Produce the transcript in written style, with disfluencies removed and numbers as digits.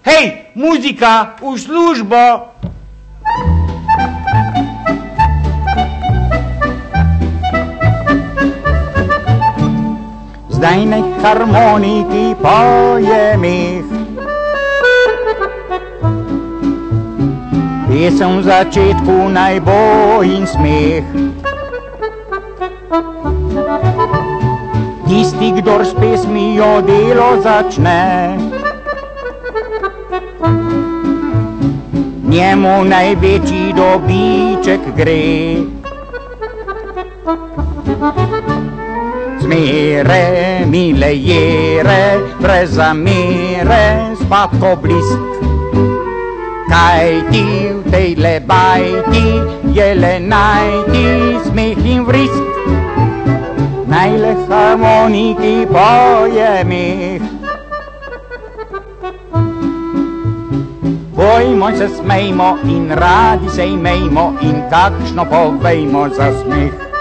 Hej, muzika, v službo! Zdaj nek harmoniki poje meh. Pesem v začetku naj bo in smeh. Tisti, kdor s pesmijo delo začne, njemu največji dobiček gre. Zmere, mile jere, brez zamere, spadko blisk. Kaj ti v tejle bajti je le najti smeh in vrisk. Naj le harmoniki poje meh. Bojmo se, smejmo in radi se imejmo in kakšno povejmo za smeh.